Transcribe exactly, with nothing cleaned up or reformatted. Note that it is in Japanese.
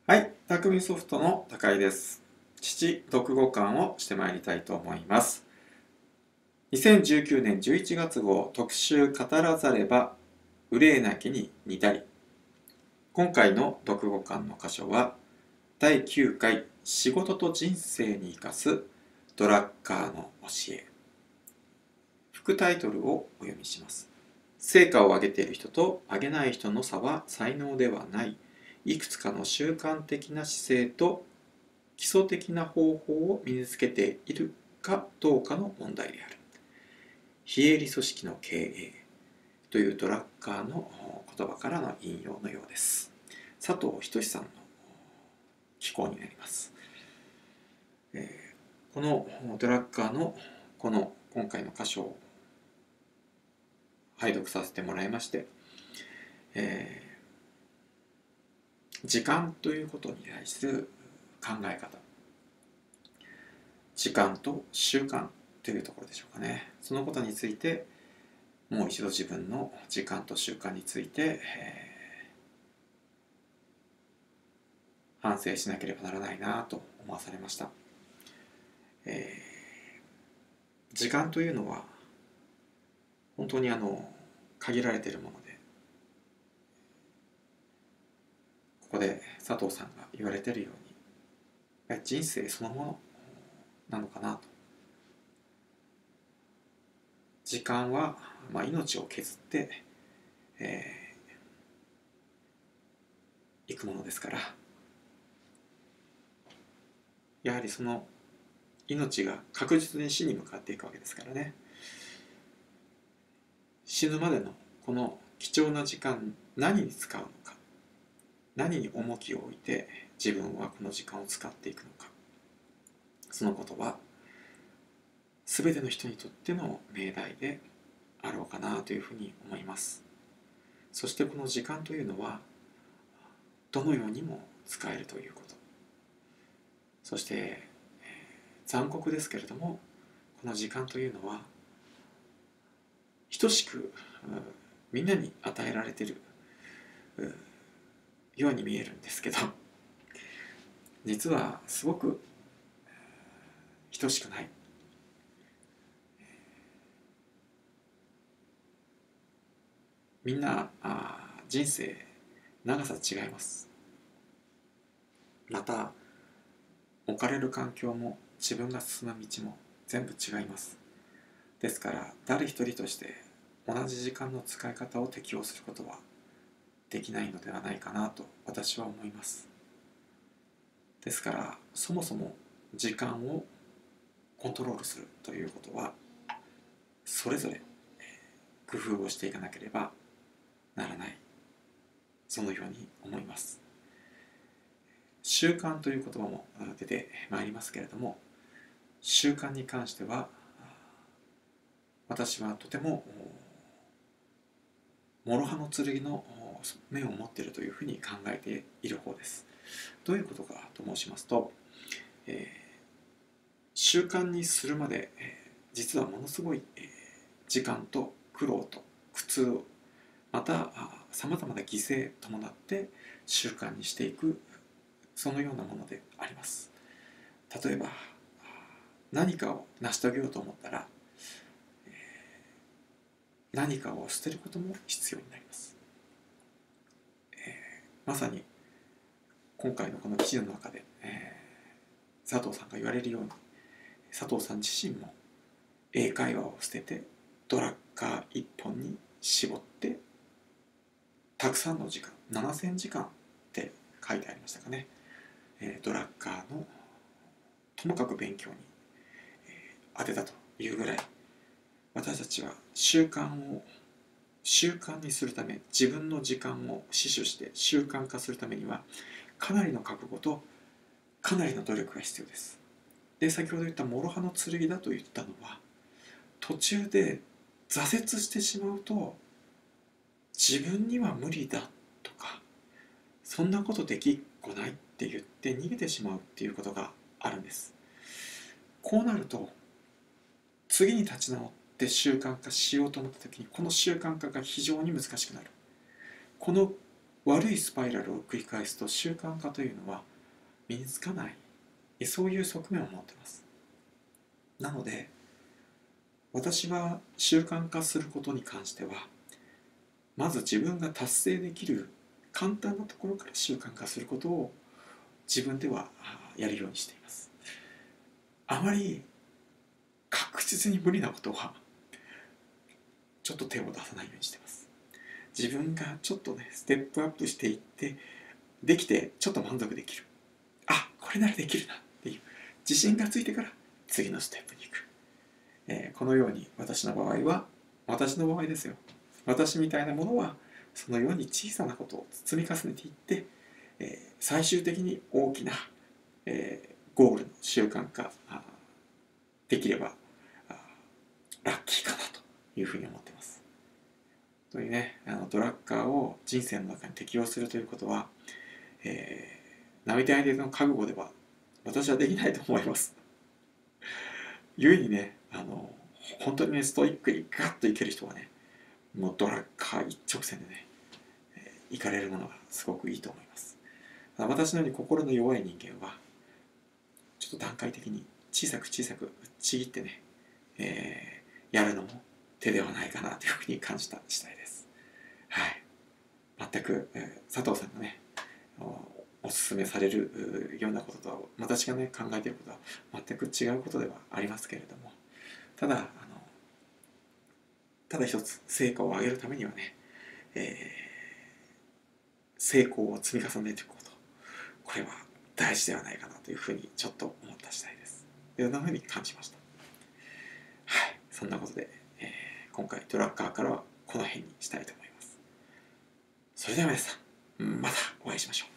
はい、匠ソフトの高井です。父読後感をしてまいりたいと思います。にせんじゅうきゅうねんじゅういちがつ号特集語らざれば憂いなきに似たり。今回の読後感の箇所はだいきゅうかい仕事と人生に生かすドラッカーの教え。副タイトルをお読みします。成果を上げている人と上げない人の差は才能ではない。いくつかの習慣的な姿勢と基礎的な方法を身につけているかどうかの問題である。非営利組織の経営というドラッカーの言葉からの引用のようです。佐藤仁さんの寄稿になります。えー、このドラッカーのこの今回の箇所を拝読させてもらいまして、えー時間ということに対する考え方、時間と習慣というところでしょうかね。そのことについてもう一度自分の時間と習慣について、えー、反省しなければならないなと思わされました。えー、時間というのは本当にあの限られているもので、ここで佐藤さんが言われているように人生そのものなのかなと。時間は、まあ、命を削って、えー、いくものですから、やはりその命が確実に死に向かっていくわけですからね。死ぬまでのこの貴重な時間、何に使うのか、何に重きを置いて自分はこの時間を使っていくのか、そのことは全ての人にとっての命題であろうかなというふうに思います。そしてこの時間というのはどのようにも使えるということ、そして、えー、残酷ですけれども、この時間というのは等しくみんなに与えられているように見えるんですけど、実はすごく等しくない。みんなあ人生長さ違います。また置かれる環境も自分が進む道も全部違います。ですから誰一人として同じ時間の使い方を適用することはできないのではないかなと私は思います。ですからそもそも時間をコントロールするということはそれぞれ工夫をしていかなければならない、そのように思います。習慣という言葉も出てまいりますけれども、習慣に関しては私はとても諸刃の剣の面を持っているというふうに考えている方です。どういうことかと申しますと、えー、習慣にするまで、えー、実はものすごい、えー、時間と苦労と苦痛、またさまざまな犠牲伴って習慣にしていく、そのようなものであります。例えば何かを成し遂げようと思ったら、えー、何かを捨てることも必要になります。えー、まさに今回のこの記事の中で、えー、佐藤さんが言われるように、佐藤さん自身も英会話を捨ててドラッカー一本に絞ってたくさんの時間、ななせんじかんって書いてありましたかね、えー、ドラッカーのともかく勉強に、えー、当てたというぐらい、私たちは習慣を習慣にするため、自分の時間を死守して習慣化するためにはかなりの覚悟とかなりの努力が必要です。で、先ほど言った諸刃の剣だと言ったのは、途中で挫折してしまうと自分には無理だとか、そんなことできっこないって言って逃げてしまうっていうことがあるんです。こうなると次に立ち直って習慣化しようと思った時に、この習慣化が非常に難しくなる。この悪いスパイラルを繰り返すと習慣化というのは身につかない、そういう側面を持っています。なので私は習慣化することに関しては、まず自分が達成できる簡単なところから習慣化することを自分ではやるようにしています。あまり確実に無理なことはちょっと手を出さないようにしています。自分がちょっとねステップアップしていってできてちょっと満足できる、あ、これならできるなっていう自信がついてから次のステップに行く、えー、このように私の場合は私の場合ですよ、私みたいなものはそのように小さなことを積み重ねていって、えー、最終的に大きな、えー、ゴールの習慣化できればラッキーかなというふうに思っています。というね、あのドラッカーを人生の中に適用するということは、えー、並大抵の覚悟では私はできないと思います。故にね、あの本当にねストイックにガッといける人はね、もうドラッカー一直線でね、えー、行かれるものがすごくいいと思います。私のように心の弱い人間はちょっと段階的に小さく小さくちぎってね、えー、やるのも手ではないかなというふうに感じた次第です。はい。全く、えー、佐藤さんがねおすすめされるようなこととは私がね考えていることは全く違うことではありますけれども、ただあのただ一つ成果を上げるためにはね、えー、成功を積み重ねていくこと、これは大事ではないかなというふうにちょっと思った次第です。そんなふうに感じました。はい、そんなことで、えー、今回ドラッカーからはこの辺にしたいと思います。それでは皆さん、またお会いしましょう。